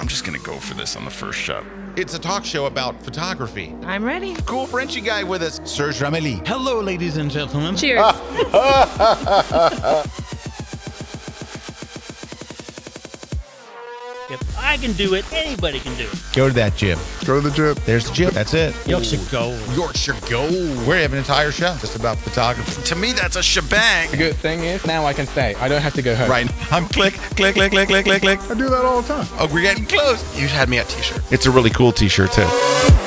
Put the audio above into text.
I'm just gonna go for this on the first shot. It's a talk show about photography. I'm ready. Cool Frenchy guy with us, Serge Rameli. Hello, ladies and gentlemen. Cheers. If I can do it, anybody can do it. Go to that gym. Go to the gym. There's the gym. That's it. Yorkshire Gold. Yorkshire Gold. We're having an entire show just about photography. To me, that's a shebang. The good thing is now I can stay. I don't have to go home. Right. I'm click, click, click, click, click, click, click. I do that all the time. Oh, we're getting close. You had me at t-shirt. It's a really cool t-shirt too.